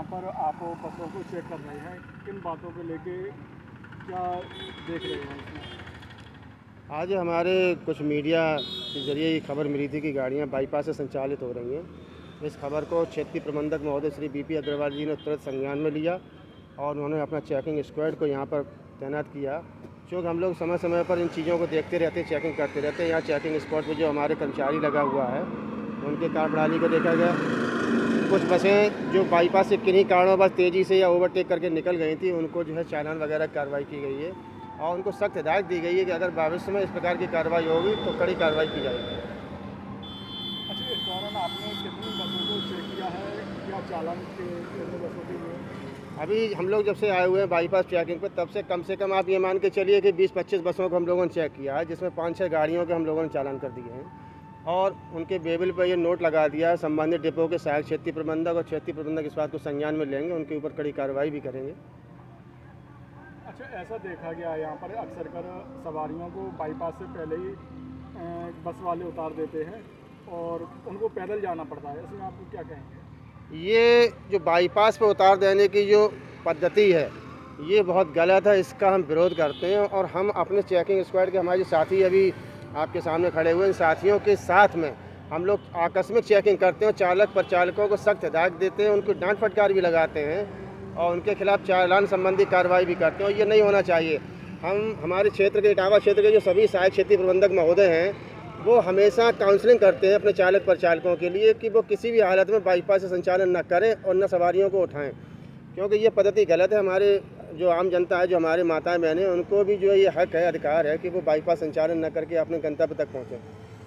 यहाँ पर आप बसों को चेक कर रहे हैं, किन बातों को लेके क्या देख रहे हैं इसमें? आज हमारे कुछ मीडिया के जरिए ये खबर मिली थी कि गाड़ियाँ बाईपास से संचालित हो रही हैं। इस खबर को क्षेत्रीय प्रबंधक महोदय श्री बीपी अग्रवाल जी ने तुरंत संज्ञान में लिया और उन्होंने अपना चेकिंग स्क्वाड को यहाँ पर तैनात किया। क्योंकि हम लोग समय समय पर इन चीज़ों को देखते रहते हैं, चेकिंग करते रहते हैं। यहाँ चेकिंग स्पॉट पर जो हमारे कर्मचारी लगा हुआ है उनके कार्यप्रणाली को देखा गया। कुछ बसें जो बाईपास से किन्हीं कारणों पर तेज़ी से या ओवरटेक करके निकल गई थी, उनको जो है चालान वगैरह कार्रवाई की गई है और उनको सख्त हिदायत दी गई है कि अगर भविष्य में इस प्रकार की कार्रवाई होगी तो कड़ी कार्रवाई की जाएगी। अच्छा, इस दौरान आपने कितनी बसों को चेक किया है या चालान के कितने बसों के लिए? अभी हम लोग जब से आए हुए हैं बाईपास चेकिंग पर, तब से कम आप ये मान के चलिए कि 20-25 बसों को हम लोगों ने चेक किया है, जिसमें 5-6 गाड़ियों के हम लोगों ने चालान कर दिए हैं और उनके बेबिल पर ये नोट लगा दिया है। संबंधित डिपो के सहायक क्षेत्रीय प्रबंधक और क्षेत्रीय प्रबंधक इस बात को संज्ञान में लेंगे, उनके ऊपर कड़ी कार्रवाई भी करेंगे। अच्छा, ऐसा देखा गया यहाँ पर अक्सर कर सवारियों को बाईपास से पहले ही बस वाले उतार देते हैं और उनको पैदल जाना पड़ता है, इसमें आप क्या कहेंगे? ये जो बाईपास पर उतार देने की जो पद्धति है ये बहुत गलत है, इसका हम विरोध करते हैं और हम अपने चेकिंग स्क्वाड के हमारे साथी अभी आपके सामने खड़े हुए इन साथियों के साथ में हम लोग आकस्मिक चेकिंग करते हैं। चालकों को सख्त हिदायत देते हैं, उनको डांट फटकार भी लगाते हैं और उनके खिलाफ चालान संबंधी कार्रवाई भी करते हैं और ये नहीं होना चाहिए। हम हमारे क्षेत्र के इटावा क्षेत्र के जो सभी सहायक क्षेत्रीय प्रबंधक महोदय हैं वो हमेशा काउंसलिंग करते हैं अपने चालकों के लिए कि वो किसी भी हालत में बाईपास से संचालन न करें और न सवारियों को उठाएं, क्योंकि ये पद्धति गलत है। हमारे जो आम जनता है, जो हमारे माताएं बहनें, उनको भी जो है ये हक है, अधिकार है कि वो बाईपास संचालन न करके अपने गंतव्य तक पहुँचें।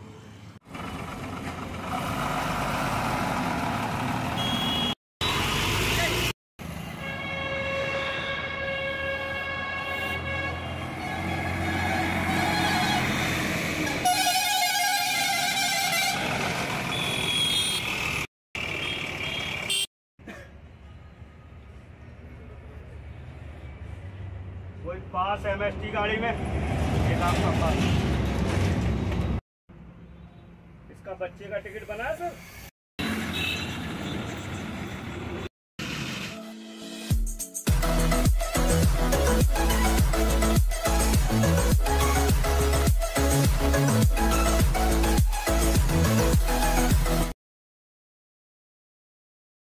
कोई पास एमएसटी गाड़ी में एक आपका पास, इसका बच्चे का टिकट बना है सर?